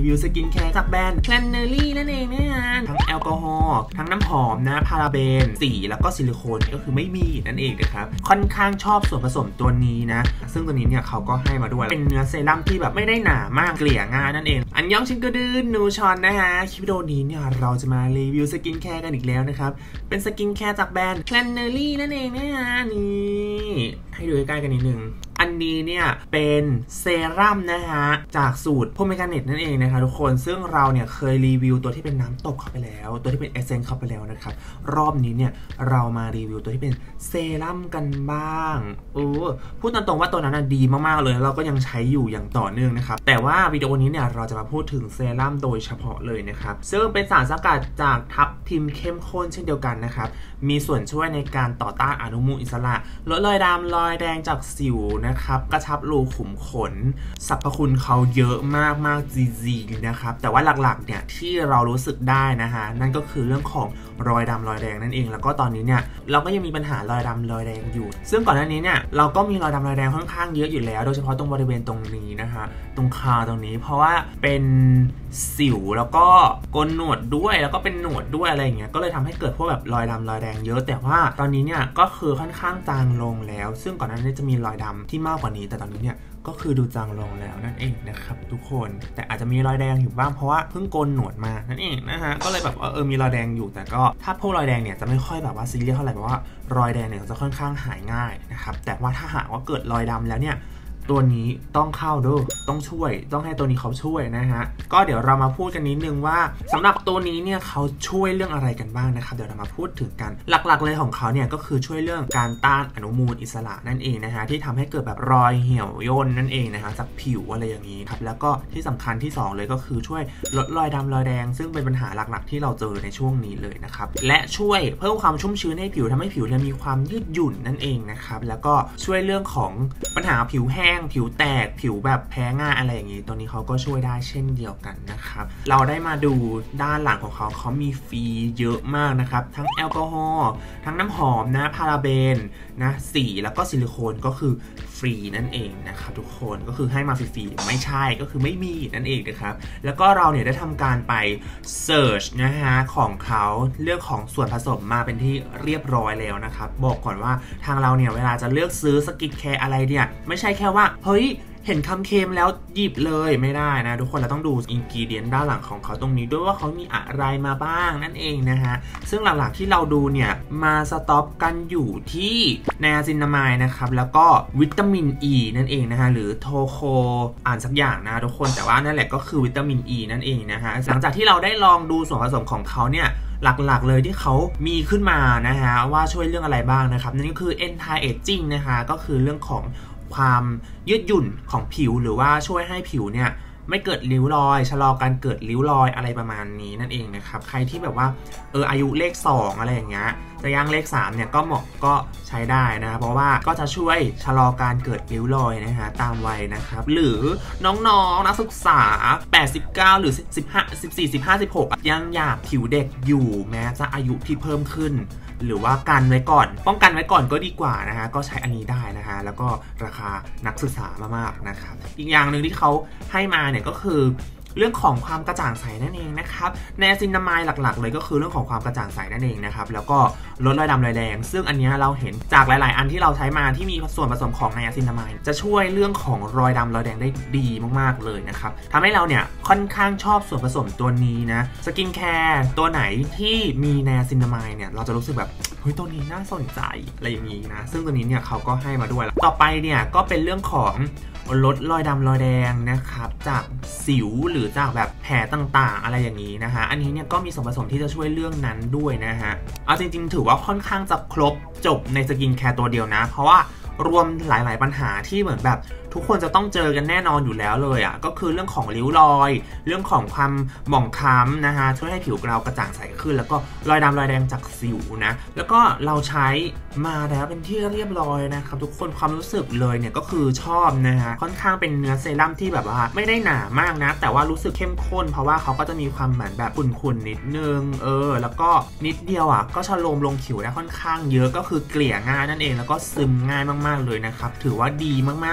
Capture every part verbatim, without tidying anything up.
วิวสกินแคร์จากแบรนด์แพลนเนอรี่นั่นเองนะฮะทั้งแอลกอฮอล์ทั้งน้ำหอมนะพาราเบนสีแล้วก็ซิลิโคนก็คือไม่มีนั่นเองนะครับค่อนข้างชอบส่วนผสมตัวนี้นะซึ่งตัวนี้เนี่ยเขาก็ให้มาด้วยเป็นเนื้อเซรั่มที่แบบไม่ได้หนามากเกลี่ยง่ายนั่นเองอันยองชิงกระดืนนูชอนนะฮะคลิปวิดีโอนี้เนี่ยเราจะมารีวิวสกินแคร์กันอีกแล้วนะครับเป็นสกินแคร์จากแบรนด์แพลนเนอรี่นั่นเองนะฮะนี่ให้ดูใกล้ๆกันนิดนึงอันนี้เนี่ยเป็นเซรั่มนะฮะจากสูตรโพเมกาเนตนั่นเองนะคะทุกคนซึ่งเราเนี่ยเคยรีวิวตัวที่เป็นน้ำตกเข้าไปแล้วตัวที่เป็นเอเซนเข้าไปแล้วนะครับรอบนี้เนี่ยเรามารีวิวตัวที่เป็นเซรั่มกันบ้างเออพูดตรงๆว่าตัวนั้นดีมากๆเลยเราก็ยังใช้อยู่อย่างต่อเนื่องนะครับแต่ว่าวิดีโอนี้เนี่ยเราจะมาพูดถึงเซรั่มโดยเฉพาะเลยนะครับซึ่งเป็นสารสกัดจากทับทิมเข้มข้นเช่นเดียวกันนะครับมีส่วนช่วยในการต่อต้านอนุมูลอิสระลดรอยดำรอยแดงจากสิวนะครับกระชับรูขุมขนสรรพคุณเขาเยอะมากมากจริงๆนะครับแต่ว่าหลักๆเนี่ยที่เรารู้สึกได้นะฮะนั่นก็คือเรื่องของรอยดำรอยแดงนั่นเองแล้วก็ตอนนี้เนี่ยเราก็ยังมีปัญหารอยดำรอยแดงอยู่ซึ่งก่อนหน้านี้เนี่ยเราก็มีรอยดำรอยแดงค่อนข้างเยอะอยู่แล้วโดยเฉพาะตรงบริเวณตรงนี้นะฮะตรงคางตรงนี้เพราะว่าเป็นสิวแล้วก็โกนหนวดด้วยแล้วก็เป็นหนวดด้วยอะไรอย่างเงี้ยก็เลยทำให้เกิดพวกแบบรอยดำรอยแดงเยอะแต่ว่าตอนนี้เนี่ยก็คือค่อนข้างจางลงแล้วซึ่งก่อนหน้านี้จะมีรอยดำที่มากกว่านี้แต่ตอนนี้เนี่ยก็คือดูจางลงแล้วนั่นเองนะครับทุกคนแต่อาจจะมีรอยแดงอยู่บ้างเพราะว่าเพิ่งโกนหนวดมานั่นเองนะฮะก็เลยแบบเออมีรอยแดงอยู่แต่ก็ถ้าพวกรอยแดงเนี่ยจะไม่ค่อยแบบว่าซีเรียสเท่าไหร่เพราะว่ารอยแดงเนี่ยจะค่อนข้างหายง่ายนะครับแต่ว่าถ้าหากว่าเกิดรอยดำแล้วเนี่ยตัวนี้ต้องเข้าด้วยต้องช่วยต้องให้ตัวนี้เขาช่วยนะฮะก็เดี๋ยวเรามาพูดกันนิดนึงว่าสำหรับตัวนี้เนี่ยเขาช่วยเรื่องอะไรกันบ้างนะครับเดี๋ยวเรามาพูดถึงกันหลักๆเลยของเขาเนี่ยก็คือช่วยเรื่องการต้านอนุมูลอิสระนั่นเองนะฮะที่ทำให้เกิดแบบรอยเหี่ยวย่นนั่นเองนะฮะจากผิวอะไรอย่างนี้ครับแล้วก็ที่สำคัญที่สองเลยก็คือช่วยลดรอยดำรอยแดงซึ่งเป็นปัญหาหลักๆที่เราเจอในช่วงนี้เลยนะครับและช่วยเพิ่มความชุ่มชื้นให้ผิวทำให้ผิวเนี่ยมีความยืดหยุ่นนั่นเองนะครับแล้วก็ช่วยเรื่องของปัญหาผิวแห้งผิวแตกผิวแบบแพ้ง่ายอะไรอย่างนี้ตัวนี้เขาก็ช่วยได้เช่นเดียวกันนะครับเราได้มาดูด้านหลังของเขาเขามีฟรีเยอะมากนะครับทั้งแอลกอฮอล์ทั้งน้ำหอมนะพาราเบนนะสีแล้วก็ซิลิโคนก็คือฟรีนั่นเองนะครับทุกคนก็คือให้มาฟรีๆไม่ใช่ก็คือไม่มีนั่นเองนะครับแล้วก็เราเนี่ยได้ทำการไปเสิร์ชนะฮะของเขาเรื่องของส่วนผสมมาเป็นที่เรียบร้อยแล้วนะครับบอกก่อนว่าทางเราเนี่ยเวลาจะเลือกซื้อสกินแคร์อะไรเนี่ยไม่ใช่แค่ว่าเฮ้ยเห็นคำเค็มแล้วหยิบเลยไม่ได้นะทุกคนเราต้องดูอินกิเดียนด้านหลังของเขาตรงนี้ด้วยว่าเขามีอะไรมาบ้างนั่นเองนะฮะซึ่งหลักๆที่เราดูเนี่ยมาสต็อปกันอยู่ที่ไนอาซินามายนะครับแล้วก็วิตามินอ e นั่นเองนะฮะหรือโทโคอ่านสักอย่างนะทุกคนแต่ว่านั่นแหละก็คือวิตามินอ e นั่นเองนะฮะหลังจากที่เราได้ลองดูส่วนผสมของเขาเนี่ยหลักๆเลยที่เขามีขึ้นมานะฮะว่าช่วยเรื่องอะไรบ้างนะครับนั่นก็คือ anti aging นะคะก็คือเรื่องของความยืดหยุ่นของผิวหรือว่าช่วยให้ผิวเนี่ยไม่เกิดริ้วรอยชะลอการเกิดริ้วรอยอะไรประมาณนี้นั่นเองนะครับใครที่แบบว่าเอออายุเลขสองอะไรอย่างเงี้ยจะย่างเลขสามเนี่ยก็เหมาะก็ใช้ได้นะเพราะว่าก็จะช่วยชะลอการเกิดริ้วรอยนะฮะตามวัยนะครับหรือน้องๆนักศึกษาแปดสิบเก้าหรือสิบห้า สิบสี่ สิบห้า สิบหกยังอยากผิวเด็กอยู่แม้จะอายุที่เพิ่มขึ้นหรือว่ากันไว้ก่อนป้องกันไว้ก่อนก็ดีกว่านะฮะก็ใช้อันนี้ได้นะฮะแล้วก็ราคานักศึกษามากๆนะครับอีกอย่างหนึ่งที่เขาให้มาเนี่ยก็คือเรื่องของความกระจ่างใสนั่นเองนะครับไนอาซินามายหลักๆเลยก็คือเรื่องของความกระจ่างใสนั่นเองนะครับแล้วก็ลดรอยดำรอยแดงซึ่งอันนี้เราเห็นจากหลายๆอันที่เราใช้มาที่มีส่วนผสมของไนอาซินามายจะช่วยเรื่องของรอยดำรอยแดงได้ดีมากๆเลยนะครับทำให้เราเนี่ยค่อนข้างชอบส่วนผสมตัวนี้นะสกินแคร์ตัวไหนที่มีไนอาซินามายเนี่ยเราจะรู้สึกแบบเฮ้ยตัวนี้น่าสนใจอะไรอย่างนี้นะซึ่งตัวนี้เนี่ยเขาก็ให้มาด้วยต่อไปเนี่ยก็เป็นเรื่องของลดรอยดำรอยแดงนะครับจากสิวหรือจากแบบแผลต่างๆอะไรอย่างนี้นะฮะอันนี้เนี่ยก็มีส่วนผสมที่จะช่วยเรื่องนั้นด้วยนะฮะเอาจริงๆถือว่าค่อนข้างจะครบจบในสกินแคร์ตัวเดียวนะเพราะว่ารวมหลายๆปัญหาที่เหมือนแบบทุกคนจะต้องเจอกันแน่นอนอยู่แล้วเลยอ่ะก็คือเรื่องของริ้วรอยเรื่องของความหมองคล้ำนะฮะช่วยให้ผิวเรากระจ่างใสขึ้นแล้วก็รอยดำรอยแดงจากสิวนะแล้วก็เราใช้มาแล้วเป็นที่เรียบร้อยนะครับทุกคนความรู้สึกเลยเนี่ยก็คือชอบนะฮะค่อนข้างเป็นเนื้อเซรั่มที่แบบว่าไม่ได้หนามากนะแต่ว่ารู้สึกเข้มข้นเพราะว่าเขาก็จะมีความเหมือนแบบขุ่นๆนิดนึงเออแล้วก็นิดเดียวอ่ะก็ชโลมลงผิวได้ค่อนข้างเยอะก็คือเกลี่ยง่ายนั่นเองแล้วก็ซึมง่ายมากๆเลยนะครับถือว่าดีมากๆเลย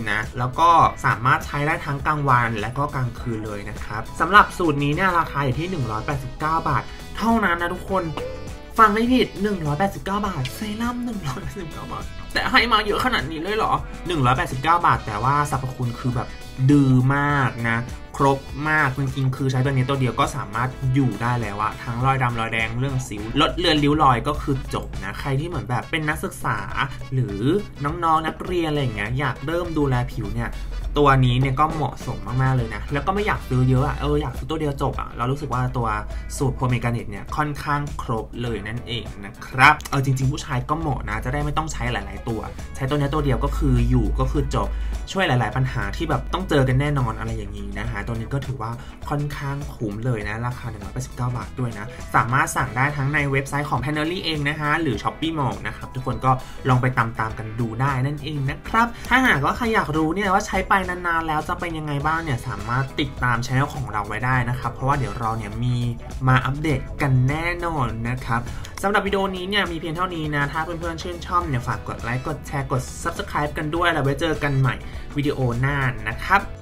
นะแล้วก็สามารถใช้ได้ทั้งกลางวันและก็กลางคืนเลยนะครับสำหรับสูตรนี้เนี่ยราคาอยู่ที่หนึ่งร้อยแปดสิบเก้าบาทเท่านั้นนะทุกคนฟังไม่ผิดหนึ่งร้อยแปดสิบเก้าบาทเซรั่มหนึ่งร้อยแปดสิบเก้าบาทแต่ให้มาเยอะขนาดนี้เลยเหรอหนึ่งร้อยแปดสิบเก้าบาทแต่ว่าสรรพคุณคือแบบดื้อมากนะครบมากจริงๆคือใช้ตัวนี้ตัวเดียวก็สามารถอยู่ได้แล้วอะทั้งรอยดำรอยแดงเรื่องสิวลดเลือนริ้วรอยก็คือจบนะใครที่เหมือนแบบเป็นนักศึกษาหรือน้องๆนักเรียนอะไรอย่างเงี้ยอยากเริ่มดูแลผิวเนี่ยตัวนี้เนี่ยก็เหมาะสมมากๆเลยนะแล้วก็ไม่อยากซื้อเยอะอะเอออยากซื้อตัวเดียวจบอะเรารู้สึกว่าตัวสูตรโพเมกาเนตเนี่ยค่อนข้างครบเลยนั่นเองนะครับเออจริงๆผู้ชายก็เหมาะนะจะได้ไม่ต้องใช้หลายๆตัวใช้ตัวนี้ตัวเดียวก็คืออยู่ก็คือจบช่วยหลายๆปัญหาที่แบบต้องเจอกันแน่นอนอะไรอย่างนี้นะฮะตัวนี้ก็ถือว่าค่อนข้างคุ้มเลยนะราคาหนึ่งร้อยแปดสิบเก้าบาทด้วยนะสามารถสั่งได้ทั้งในเว็บไซต์ของ Panery เองนะฮะหรือ Shopee Mall นะครับทุกคนก็ลองไปตามๆกันดูได้นั่นเองนะครับถ้าหากว่าใครอยากรู้เนี่ยว่าใช้ไปนานๆแล้วจะเป็นยังไงบ้างเนี่ยสามารถติดตามช่องของเราไว้ได้นะครับเพราะว่าเดี๋ยวเราเนี่ยมีมาอัปเดตกันแน่นอนนะครับสำหรับวิดีโอนี้เนี่ยมีเพียงเท่านี้นะถ้าเพื่อนๆชื่นชอบเนี่ยฝากกดไลค์กดแชร์กด Subscribe กันด้วยแล้วไว้เจอกันใหม่วิดีโอหน้านะครับ